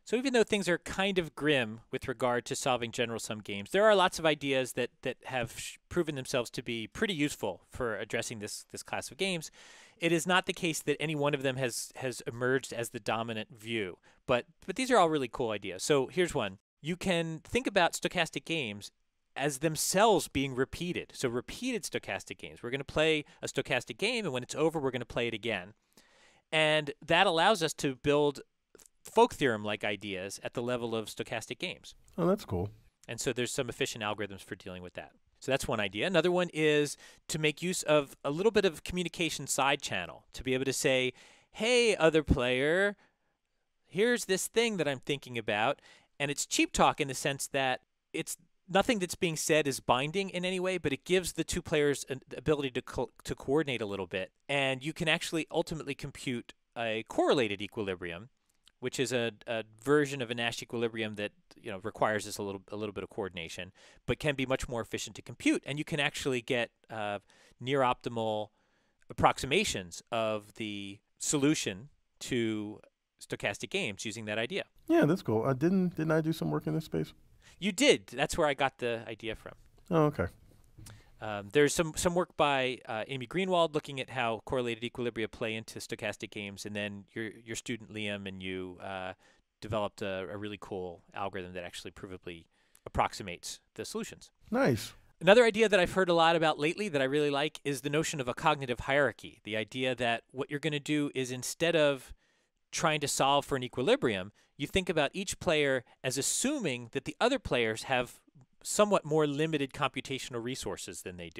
So even though things are kind of grim with regard to solving general sum games, there are lots of ideas that have proven themselves to be pretty useful for addressing this class of games. It is not the case that any one of them has emerged as the dominant view, but these are all really cool ideas. So here's one. You can think about stochastic games as themselves being repeated. So repeated stochastic games. We're going to play a stochastic game, and when it's over, we're going to play it again. And that allows us to build folk theorem-like ideas at the level of stochastic games. Oh, that's cool. And so there's some efficient algorithms for dealing with that. So that's one idea. Another one is to make use of a little bit of communication side channel, to be able to say, hey, other player, here's this thing that I'm thinking about. And it's cheap talk in the sense that it's nothing that's being said is binding in any way, but it gives the two players an ability to coordinate a little bit. And you can actually ultimately compute a correlated equilibrium, which is a version of a Nash equilibrium that requires this a little bit of coordination, but can be much more efficient to compute. And you can actually get near optimal approximations of the solution to stochastic games using that idea. Yeah, that's cool. Didn't I do some work in this space? You did. That's where I got the idea from. Oh, okay. There's some work by Amy Greenwald looking at how correlated equilibria play into stochastic games, and then your student Liam and you developed a really cool algorithm that actually provably approximates the solutions. Nice. Another idea that I've heard a lot about lately that I really like is the notion of a cognitive hierarchy. The idea that what you're going to do is, instead of trying to solve for an equilibrium, you think about each player as assuming that the other players have somewhat more limited computational resources than they do,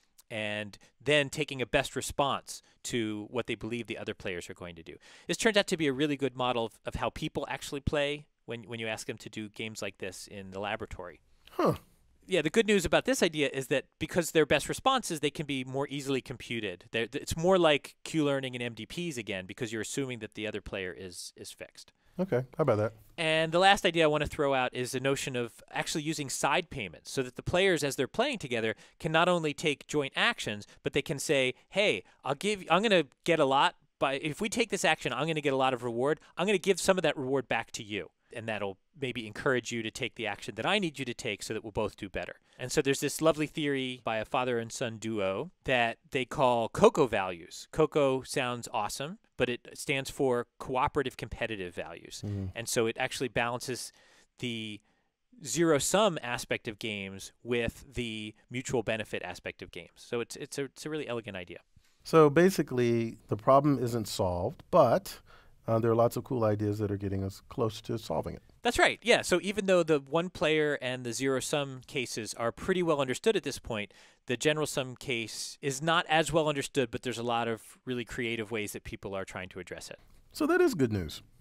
and then taking a best response to what they believe the other players are going to do. This turns out to be a really good model of how people actually play when you ask them to do games like this in the laboratory. Huh. Yeah, the good news about this idea is that because they're best responses, they can be more easily computed. It's more like Q-learning and MDPs again, because you're assuming that the other player is fixed. Okay, how about that? And the last idea I want to throw out is the notion of actually using side payments, so that the players, as they're playing together, can not only take joint actions, but they can say, hey, I'm going to get a lot, but if we take this action, I'm going to get a lot of reward. I'm going to give some of that reward back to you. And that'll maybe encourage you to take the action that I need you to take so that we'll both do better. And so there's this lovely theory by a father and son duo that they call COCO values. COCO sounds awesome, but it stands for cooperative competitive values. Mm-hmm. And so it actually balances the zero-sum aspect of games with the mutual benefit aspect of games. So it's a really elegant idea. So basically, the problem isn't solved, but there are lots of cool ideas that are getting us close to solving it. That's right. Yeah. So even though the one player and the zero sum cases are pretty well understood at this point, the general sum case is not as well understood, but there's a lot of really creative ways that people are trying to address it. So that is good news.